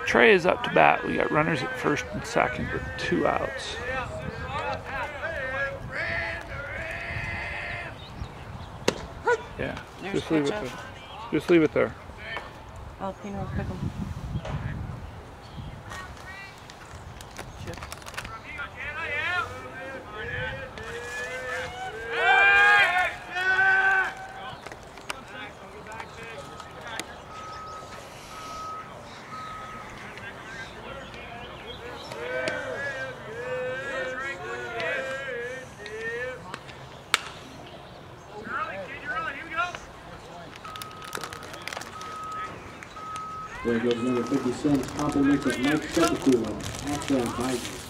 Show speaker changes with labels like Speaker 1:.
Speaker 1: Trey is up to bat. We got runners at first and second with 2 outs. Yeah, just leave it there. Just leave it there.
Speaker 2: Oh, Pino, pick him.
Speaker 3: There goes number 57, compliments of Mike Sepulveda. That's